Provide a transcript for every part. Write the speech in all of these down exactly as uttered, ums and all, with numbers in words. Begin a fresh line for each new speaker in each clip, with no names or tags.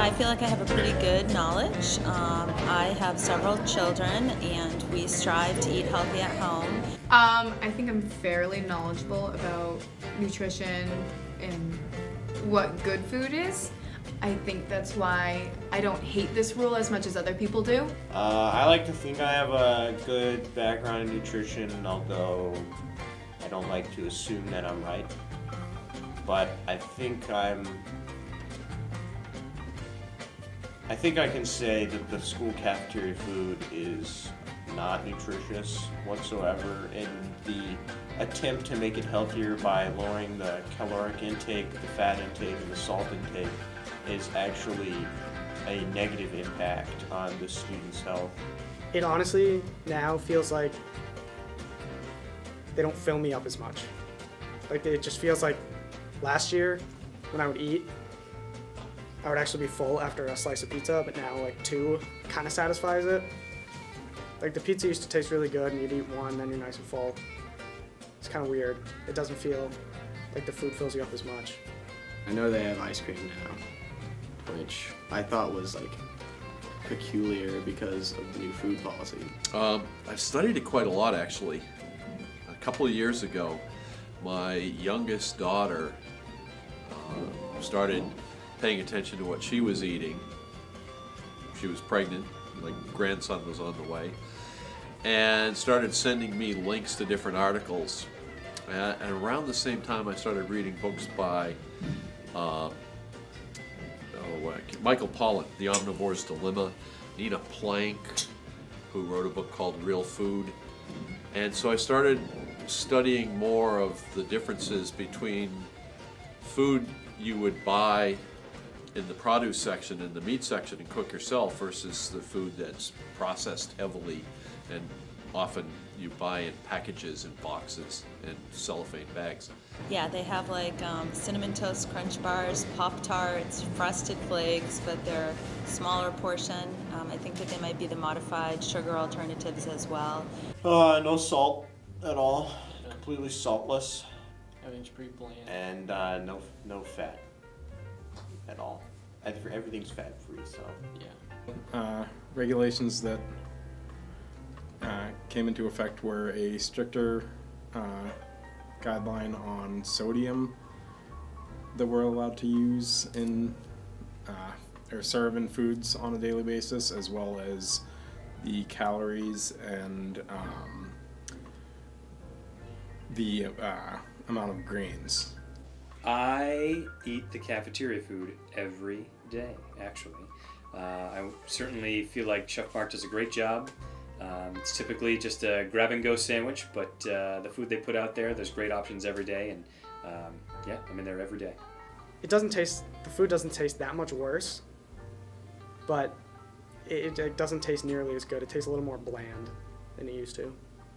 I feel like I have a pretty good knowledge. Um, I have several children and we strive to eat healthy at home.
Um, I think I'm fairly knowledgeable about nutrition and what good food is. I think that's why I don't hate this rule as much as other people do.
Uh, I like to think I have a good background in nutrition, although I don't like to assume that I'm right. But I think I'm... I think I can say that the school cafeteria food is not nutritious whatsoever, in the attempt to make it healthier by lowering the caloric intake, the fat intake, and the salt intake is actually a negative impact on the student's health.
It honestly now feels like they don't fill me up as much. Like it just feels like last year when I would eat, I would actually be full after a slice of pizza, but now like two kind of satisfies it. Like the pizza used to taste really good and you'd eat one, then you're nice and full. It's kind of weird. It doesn't feel like the food fills you up as much.
I know they have ice cream now, which I thought was like peculiar because of the new food policy.
Um, I've studied it quite a lot actually. A couple of years ago, my youngest daughter uh, started paying attention to what she was eating. She was pregnant, my grandson was on the way, and started sending me links to different articles. Uh, and around the same time I started reading books by uh, oh, uh, Michael Pollan, The Omnivore's Dilemma, Nina Plank, who wrote a book called Real Food. And so I started studying more of the differences between food you would buy in the produce section and the meat section and cook yourself versus the food that's processed heavily and often you buy in packages and boxes and cellophane bags.
Yeah, they have like um, Cinnamon Toast Crunch Bars, Pop-Tarts, Frosted Flakes, but they're smaller portion. Um, I think that they might be the modified sugar alternatives as well.
Uh, no salt at all, completely saltless.
Everything's pretty bland.
And uh, no, no fat at all. Everything's fat-free, so.
Yeah.
Uh, regulations that uh, came into effect were a stricter uh, guideline on sodium that we're allowed to use in uh, or serve in foods on a daily basis, as well as the calories and um, the uh, amount of grains.
I eat the cafeteria food every day, actually. Uh, I certainly feel like Chef Mark does a great job. Um, it's typically just a grab-and-go sandwich, but uh, the food they put out there, there's great options every day, and um, yeah, I'm in there every day.
It doesn't taste, the food doesn't taste that much worse, but it, it doesn't taste nearly as good. It tastes a little more bland than it used to.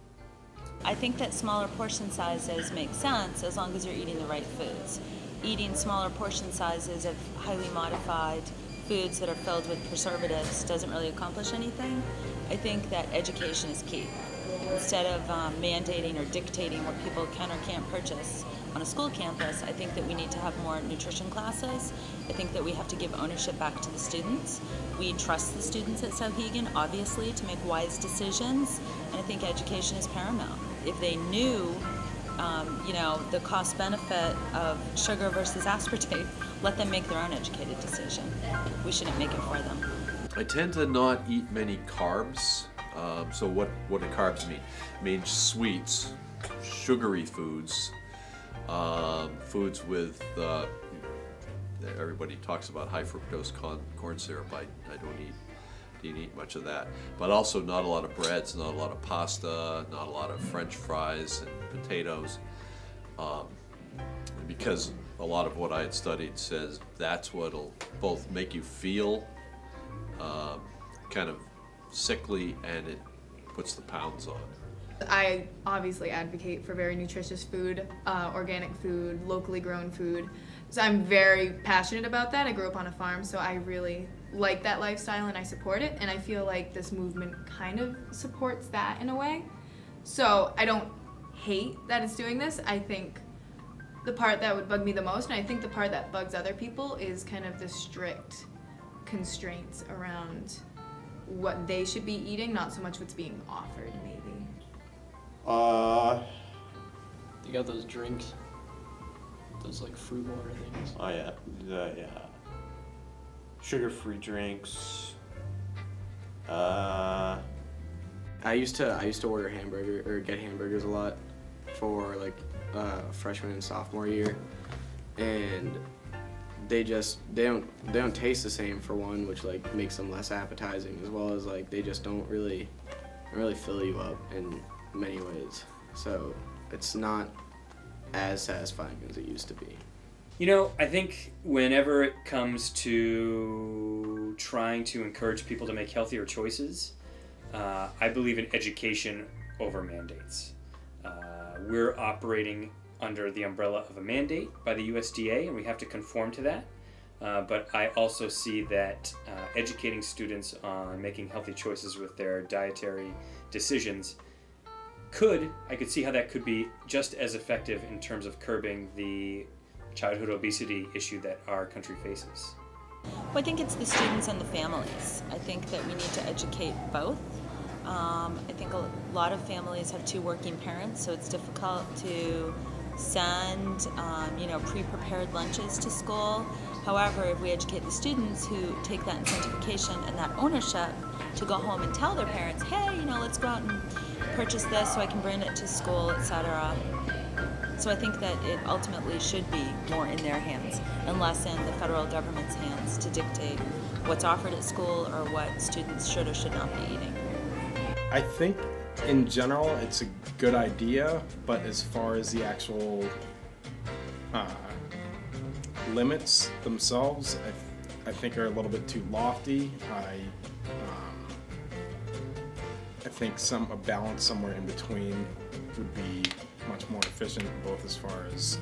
I think that smaller portion sizes make sense as long as you're eating the right foods. Eating smaller portion sizes of highly modified foods that are filled with preservatives doesn't really accomplish anything. I think that education is key. Instead of um, mandating or dictating what people can or can't purchase on a school campus, I think that we need to have more nutrition classes. I think that we have to give ownership back to the students. We trust the students at Souhegan, obviously, to make wise decisions, and I think education is paramount. If they knew, um, you know, the cost-benefit of sugar versus aspartame, let them make their own educated decision. We shouldn't make it for them.
I tend to not eat many carbs. Um, so what, what do carbs mean? It means sweets, sugary foods, um, foods with, uh, everybody talks about high fructose corn, corn syrup. I, I don't eat, didn't eat much of that. But also not a lot of breads, not a lot of pasta, not a lot of French fries and potatoes. Um, because a lot of what I had studied says that's what'll both make you feel um, kind of sickly, and it puts the pounds on.
I obviously advocate for very nutritious food, uh, organic food, locally grown food. So I'm very passionate about that. I grew up on a farm, so I really like that lifestyle and I support it. And I feel like this movement kind of supports that in a way. So I don't hate that it's doing this. I think the part that would bug me the most, and I think the part that bugs other people, is kind of the strict constraints around what they should be eating, not so much what's being offered, maybe.
Uh,
You got those drinks, those like fruit water things.
oh yeah, the yeah, sugar-free drinks. Uh,
I used to I used to order hamburger or get hamburgers a lot for like uh, freshman and sophomore year, and they just they don't they don't taste the same for one, which like makes them less appetizing, as well as like they just don't really don't really fill you up in many ways. So it's not as satisfying as it used to be.
You know, I think whenever it comes to trying to encourage people to make healthier choices, uh, I believe in education over mandates. Uh, we're operating under the umbrella of a mandate by the U S D A, and we have to conform to that. Uh, but I also see that uh, educating students on making healthy choices with their dietary decisions could, I could see how that could be just as effective in terms of curbing the childhood obesity issue that our country faces.
Well, I think it's the students and the families. I think that we need to educate both. Um, I think a lot of families have two working parents, so it's difficult to send um, you know, pre-prepared lunches to school. However, if we educate the students who take that incentivization and that ownership to go home and tell their parents, hey, you know, let's go out and purchase this so I can bring it to school, et cetera. So I think that it ultimately should be more in their hands and less in the federal government's hands to dictate what's offered at school or what students should or should not be eating.
I think in general it's a good idea, but as far as the actual uh, limits themselves, I, th- I think are a little bit too lofty. I um, I think some a balance somewhere in between would be much more efficient, both as far as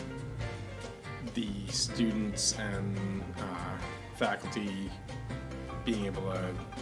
the students and uh, faculty being able to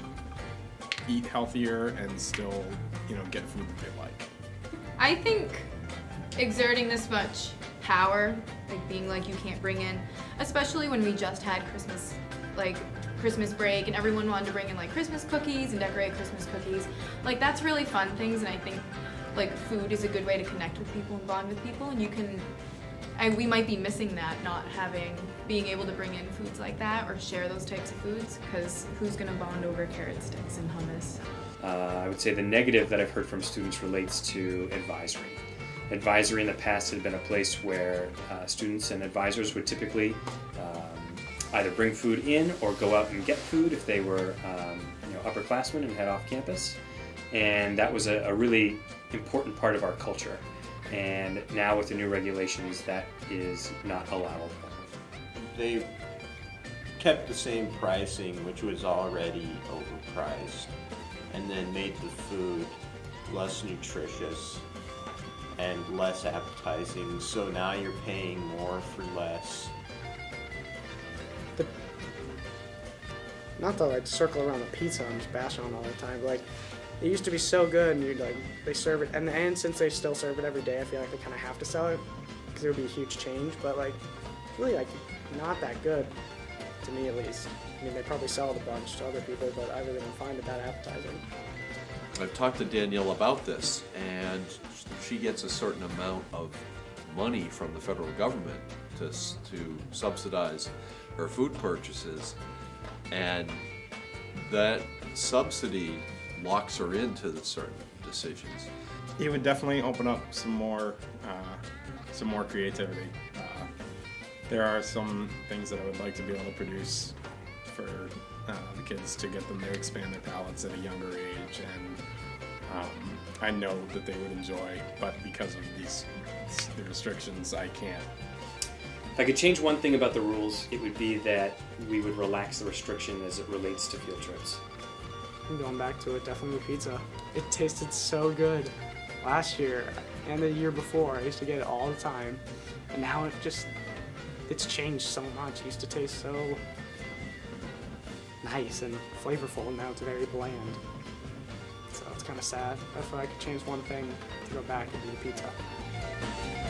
eat healthier and still, you know, get food that they like.
I think exerting this much power, like being like you can't bring in, especially when we just had Christmas, like Christmas break, and everyone wanted to bring in like Christmas cookies and decorate Christmas cookies. Like that's really fun things, and I think like food is a good way to connect with people and bond with people, and you can, and we might be missing that, not having, being able to bring in foods like that or share those types of foods, because who's gonna bond over carrot sticks and hummus?
Uh, I would say the negative that I've heard from students relates to advisory. Advisory in the past had been a place where uh, students and advisors would typically um, either bring food in or go out and get food if they were um, you know, upperclassmen and head off campus. And that was a, a really important part of our culture. And now with the new regulations, that is not allowable.
they kept the same pricing, which was already overpriced, and then made the food less nutritious and less appetizing, so now you're paying more for less.
The, not to like circle around the pizza and just bash on all the time, but like it used to be so good, and you'd like they serve it, and and since they still serve it every day, I feel like they kind of have to sell it because it would be a huge change. But like, it's really like not that good to me at least. I mean, they probably sell it a bunch to other people, but I really don't find it that appetizing.
I've talked to Danielle about this, and she gets a certain amount of money from the federal government to to subsidize her food purchases, and that subsidy locks her into the certain decisions.
It would definitely open up some more, uh, some more creativity. Uh, there are some things that I would like to be able to produce for uh, the kids to get them to expand their palates at a younger age, and um, I know that they would enjoy, but because of these the restrictions, I can't.
If I could change one thing about the rules, it would be that we would relax the restriction as it relates to field trips.
I'm going back to it, definitely pizza. It tasted so good last year and the year before. I used to get it all the time, and now it just, it's changed so much. It used to taste so nice and flavorful, and now it's very bland. So it's kind of sad. If I could change one thing to go back, it'd be the pizza.